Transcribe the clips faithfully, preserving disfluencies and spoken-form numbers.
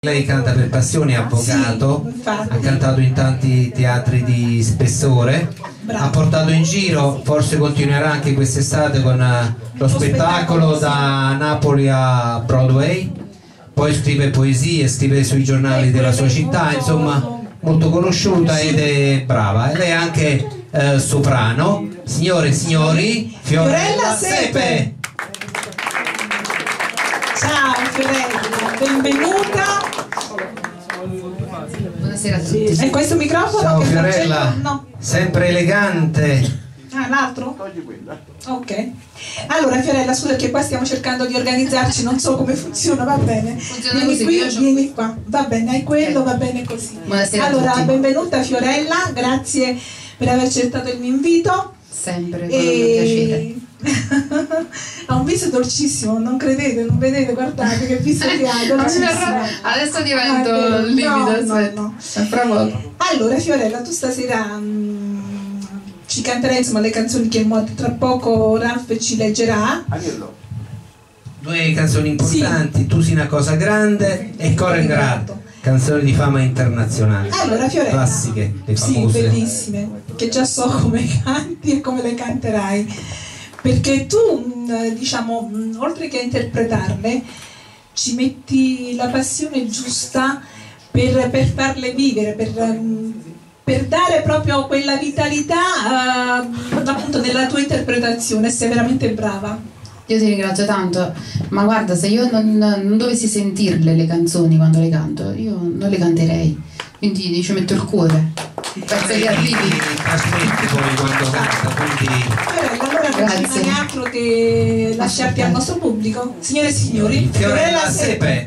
Lei canta per passione, è avvocato, sì, ha cantato in tanti teatri di spessore, bravo, ha portato in giro, forse continuerà anche quest'estate con uh, lo spettacolo da Napoli a Broadway, poi scrive poesie, scrive sui giornali della sua città, insomma molto conosciuta ed è brava. E lei è anche uh, soprano. Signore e signori, Fiorella Sepe! Ciao Fiorella, benvenuta. Buonasera a tutti. E questo microfono? Ciao che Fiorella, no. sempre elegante. Ah, l'altro? Ok. Allora Fiorella, scusa che qua stiamo cercando di organizzarci, non so come funziona, va bene. Funziona vieni così, qui, io vieni qua. Va bene, hai quello, okay, va bene così. Buonasera allora, a tutti. benvenuta Fiorella, grazie per aver accettato il mio invito. Sempre, con e... piacere. Ha un viso dolcissimo, non credete, non vedete, guardate che viso che ha, dolcissimo. Adesso divento ah, livido, no, aspetta. no, no. Provo. Allora Fiorella, tu stasera mh, ci canterai insomma le canzoni che tra poco Ralph ci leggerà. Due canzoni importanti, sì. Tu sei una cosa grande e Coro ingrato, canzoni di fama internazionale. Allora Fiorella, classiche, le famose. Sì, bellissime, che già so come canti e come le canterai, perché tu diciamo oltre che a interpretarle ci metti la passione giusta per, per farle vivere, per, per dare proprio quella vitalità uh, appunto nella tua interpretazione. Sei veramente brava. Io ti ringrazio tanto, ma guarda, se io non, non dovessi sentirle le canzoni quando le canto, io non le canterei, quindi ci metto il cuore, penso che arrivi. Trasmetti poi quando canta, quindi... Allora non ci rimane altro che lasciarti al nostro pubblico. Signore e signori, Fiorella Sepe.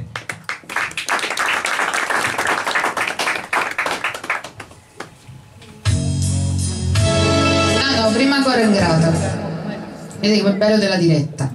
Ah no, prima Coro ingrato. Vedi quel bello della diretta.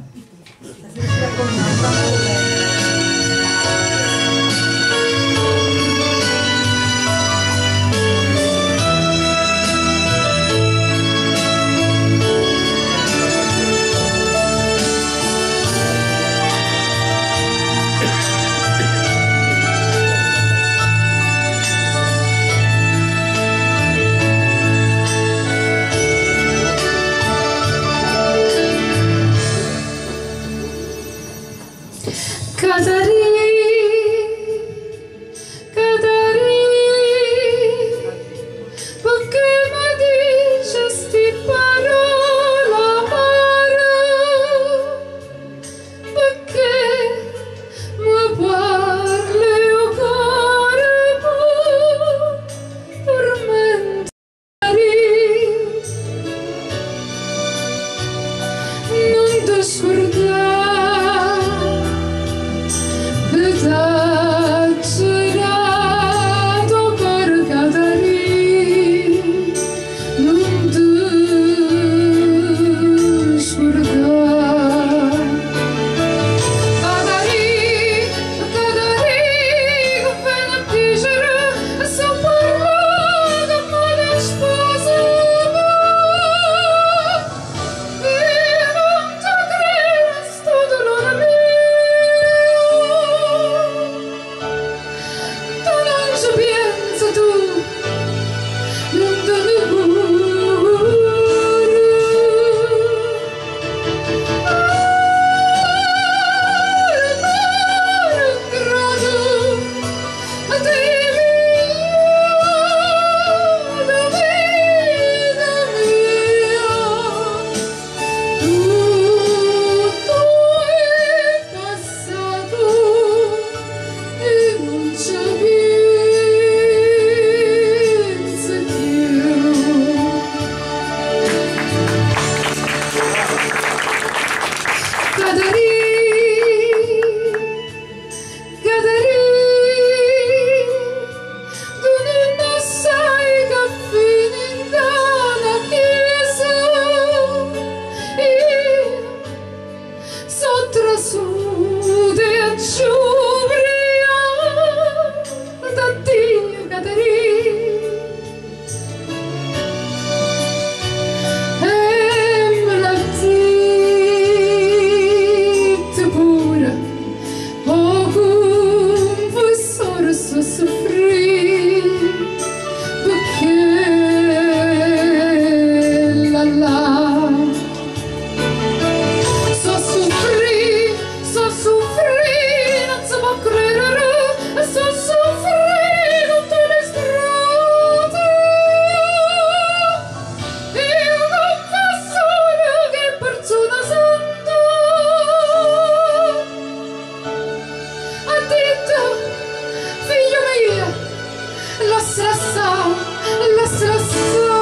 strassa, la strassa.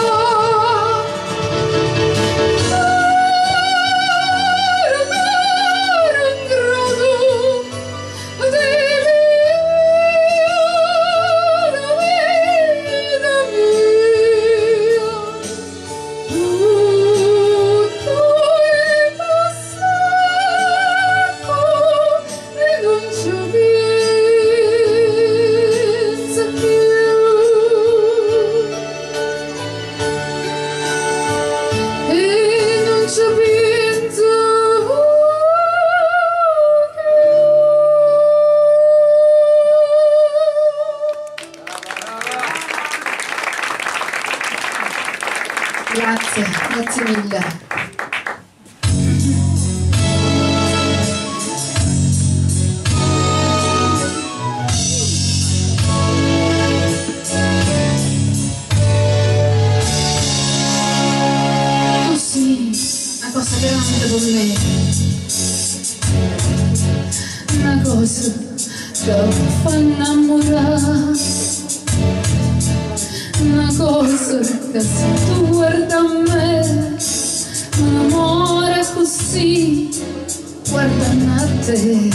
Grazie, grazie mille. Tu sì, una cosa grande con me, una cosa che mi fa innamorare, una cosa che se tu guarda a me, un amore così, guardando a te.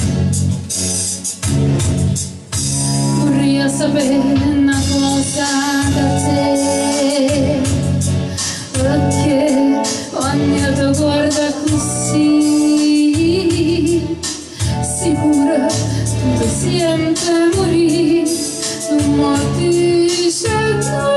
Vorrei sapere una cosa da te, perché quando tu guarda così, sicura tu ti senti morire, tu mi dici no.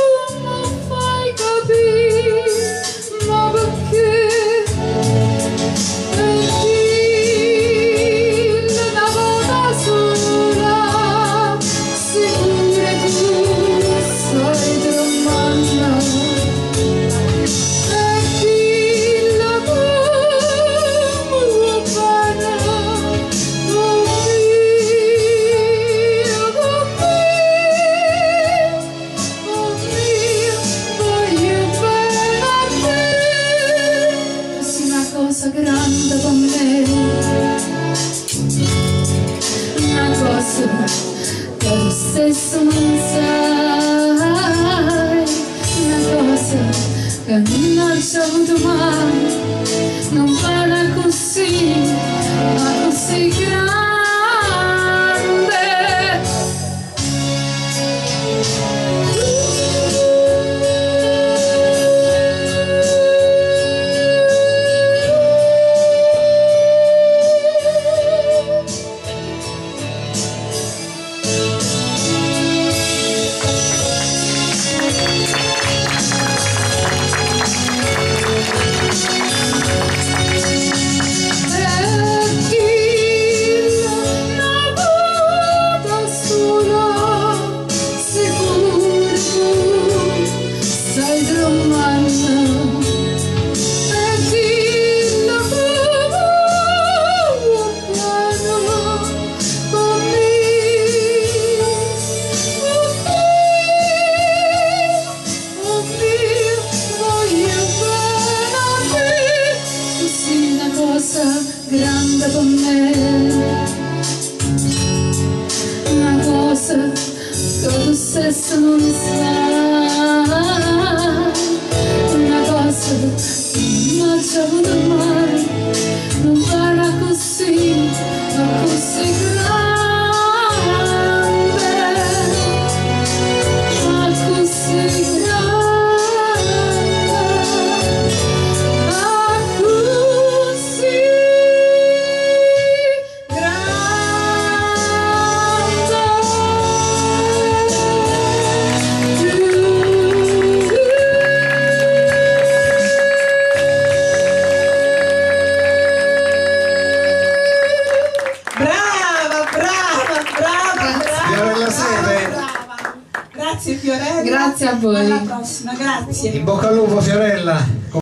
Grande con me, una cosa che tu stesso non sai, una cosa che non ho avuto mai, non vale così, ma così grande. Grande con me, una cosa che tu stesso non sai, una cosa che non ho avuto mai, non parla così, ma così grande, ma così grande. Grazie Fiorella. Grazie a voi. Alla prossima, grazie. In bocca al lupo Fiorella.